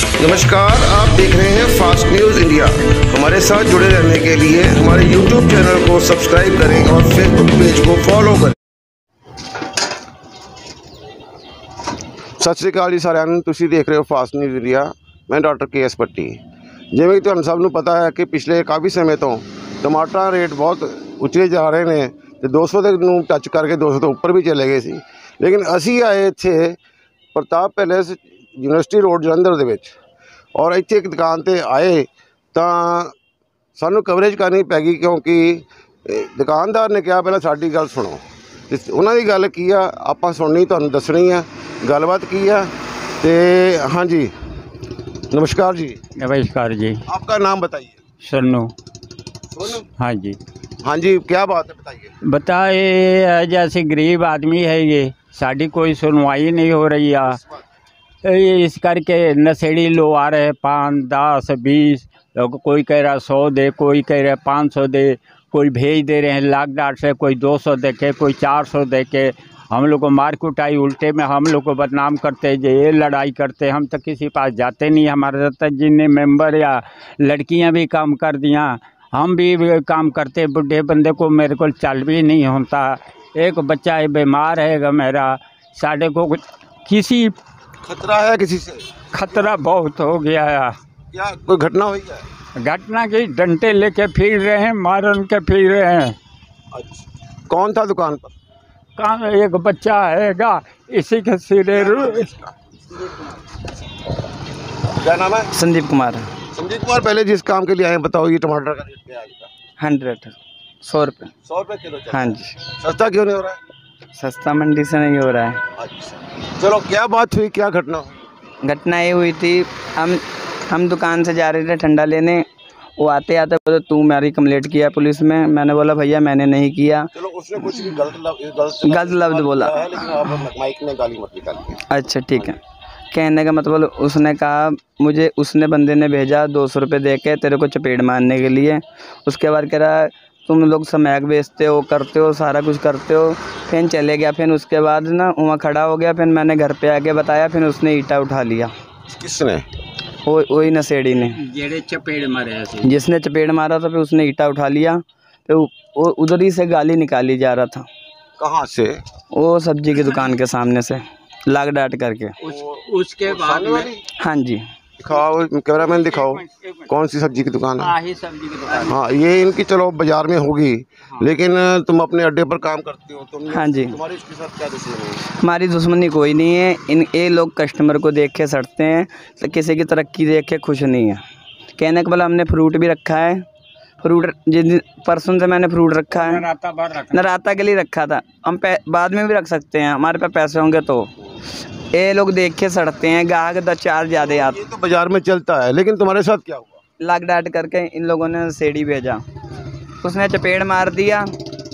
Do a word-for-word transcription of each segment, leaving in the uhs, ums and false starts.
नमस्कार, आप देख रहे हैं फास्ट न्यूज़ इंडिया। हमारे साथ जुड़े रहने के लिए हमारे यूट्यूब चैनल को सब्सक्राइब करें और फेसबुक पेज को फॉलो करें। सत श्री अकाल जी साਰਿਆਂ ਨੂੰ, ਤੁਸੀਂ देख रहे हो फास्ट न्यूज़ इंडिया। मैं डॉक्टर के एस भट्टी। जिवें ਤੁਹਾਨੂੰ ਸਭ ਨੂੰ पता है कि पिछले काफ़ी समय तो टमाटर रेट बहुत ਉੱਚੇ जा रहे हैं तो दो सौ तक ਨੂੰ टच करके दो सौ तो ਉੱਪਰ भी चले गए सी। लेकिन असी आए इत्थे Pratap palace university road Jalandhar दे विच और इत्थे एक दुकान ते आए तो सानू कवरेज करनी पै गई, क्योंकि दुकानदार ने कहा पहले साडी गल सुनो। उन्हां दी गल की आ आपां सुननी, तुहानूं दसनी आ गलबात की आ। ते हाँ जी, नमस्कार जी। नमस्कार जी। आपका नाम बताइए। सोनू। सोनू? हाँ जी। हाँ जी, क्या बात है बताइए। बताए, जैसे गरीब आदमी है ये, साड़ी कोई सुनवाई नहीं हो रही है। इस करके नशेड़ी लोग आ रहे हैं, पाँच दस बीस लोग, कोई कह रहा सौ दे, कोई कह रहा पाँच सौ दे, कोई भेज दे रहे हैं लाख डाट से, कोई दो सौ दे के, कोई चार सौ दे के। हम लोग को मार कुटाई उल्टे में हम लोग को बदनाम करते, जो ये लड़ाई करते। हम तो किसी पास जाते नहीं। हमारे तो जिन्हें मेंबर या लड़कियां भी काम कर दिया, हम भी काम करते। बुढ़े बंदे को मेरे को चल भी नहीं होता। एक बच्चा है बीमार है मेरा, साढ़े को किसी खतरा है, किसी से खतरा बहुत हो गया है। क्या कोई घटना हुई है? घटना की डंडे लेके फिर रहे हैं, मारन के फिर रहे हैं। अच्छा, कौन था दुकान पर? कहाँ एक बच्चा हैगा, इसी के सिरे। क्या नाम है? संदीप कुमार। संदीप कुमार, पहले जिस काम के लिए आए बताओ, ये टमाटर का रेट क्या है आज का? हंड्रेड सौ रुपये। सौ रुपये किलो? हाँ जी। सस्ता क्यों नहीं हो रहा है? सस्ता मंडी से नहीं हो रहा है। अच्छा, चलो क्या बात हुई, क्या घटना हुई? घटना ये हुई थी, हम हम दुकान से जा रहे थे ठंडा लेने। वो आते आते बोले तू मेरी कंप्लेंट किया पुलिस में। मैंने बोला भैया मैंने नहीं किया। चलो, उसने कुछ भी गलत गलत गलत लफ्ज बोला है, लेकिन आप माइक में गाली मत निकालिए। अच्छा ठीक है। कहने का मतलब उसने कहा, मुझे उसने बंदे ने भेजा दो सौ रुपये दे के तेरे को चपेट मारने के लिए। उसके बाद कह रहा तुम लोग समैक बेचते हो, करते हो, सारा कुछ करते हो। फिर चले गया। फिर उसके बाद ना वहाँ खड़ा हो गया। फिर मैंने घर पे आके बताया, फिर उसने ईटा उठा लिया। किसने? वो वही नशेड़ी ने, जेड़े चपेट मारे, जिसने चपेट मारा था। फिर उसने ईटा उठा लिया। फिर वो उधर ही से गाली निकाली जा रहा था। कहाँ से? वो सब्जी की दुकान के सामने से लाग डाट करके। उस, उसके बाद में हाँ जी। दिखाओ, कैमरा मैन दिखाओ, कौन सी सब्जी की दुकान है? आही सब्जी की दुकान। हाँ, ये इनकी चलो बाजार में होगी। हाँ। लेकिन तुम अपने अड्डे पर काम करते हो, तुम? हाँ जी। तुम्हारी इसके साथ क्या दुश्मनी है? हमारी दुश्मनी कोई नहीं है। इन ये लोग कस्टमर को देख के सड़ते हैं, तो किसी की तरक्की देख के खुश नहीं है। कहने के बोला हमने फ्रूट भी रखा है। फ्रूट जिस परसों से मैंने फ्रूट रखा है, नराता के लिए रखा था। हम बाद में भी रख सकते हैं, हमारे पास पैसे होंगे तो। ये लोग देख के सड़ते हैं, गाहक दस चार ज़्यादा आते। ये तो बाजार में चलता है, लेकिन तुम्हारे साथ क्या हुआ? लाग डाट करके इन लोगों ने सेड़ी भेजा। उसने चपेट मार दिया।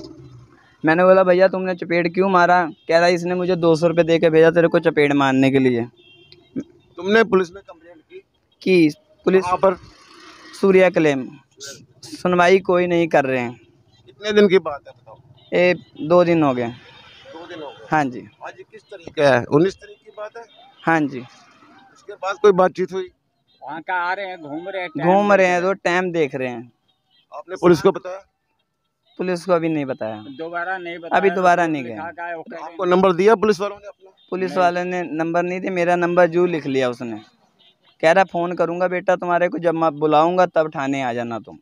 मैंने बोला भैया तुमने चपेट क्यों मारा? कह रहा इसने मुझे दो सौ रुपये दे के भेजा तेरे को चपेट मारने के लिए। तुमने पुलिस में कंप्लेंट की? की पुलिस पर सूर्या क्लेम। सुनवाई कोई नहीं कर रहे हैं। कितने दिन की बात है बताओ? ये दो दिन हो गए। दो दिन हो गए? हाँ जी। आज किस तारीख है? उन्नीस तारीख की बात है। हाँ जी। उसके बाद कोई बातचीत हुई? वहाँ का आ रहे हैं, घूम रहे हैं, घूम रहे हैं तो टाइम देख रहे हैं। आपने पुलिस को बताया? पुलिस को अभी नहीं बताया। दोबारा नहीं बताया। अभी दोबारा नहीं गए। आपको नंबर दिया पुलिस वालों ने अपना? पुलिस वाले ने नंबर नहीं दिया, मेरा नंबर जू लिख लिया उसने। कह रहा फ़ोन करूँगा बेटा तुम्हारे को, जब मैं बुलाऊँगा तब थाने आ जाना तुम।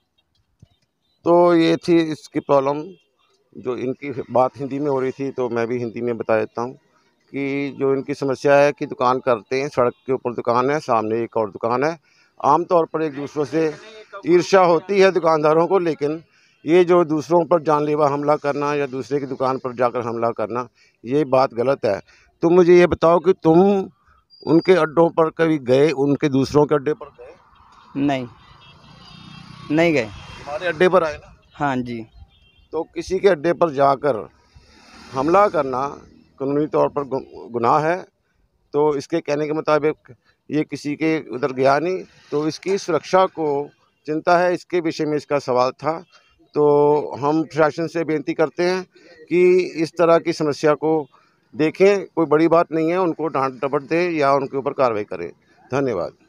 तो ये थी इसकी प्रॉब्लम, जो इनकी बात हिंदी में हो रही थी, तो मैं भी हिंदी में बता देता हूँ कि जो इनकी समस्या है कि दुकान करते हैं, सड़क के ऊपर दुकान है, सामने एक और दुकान है। आमतौर पर एक दूसरों से ईर्ष्या होती है दुकानदारों को, लेकिन ये जो दूसरों पर जानलेवा हमला करना या दूसरे की दुकान पर जाकर हमला करना, ये बात गलत है। तुम मुझे ये बताओ कि तुम उनके अड्डों पर कभी गए? उनके दूसरों के अड्डे पर गए? नहीं, नहीं गए। हमारे अड्डे पर आए ना? हाँ जी। तो किसी के अड्डे पर जाकर हमला करना कानूनी तौर पर गुनाह है। तो इसके कहने के मुताबिक ये किसी के उधर गया नहीं, तो इसकी सुरक्षा को चिंता है, इसके विषय में इसका सवाल था। तो हम प्रशासन से बेनती करते हैं कि इस तरह की समस्या को देखें, कोई बड़ी बात नहीं है, उनको डांट डपट दें या उनके ऊपर कार्रवाई करें। धन्यवाद।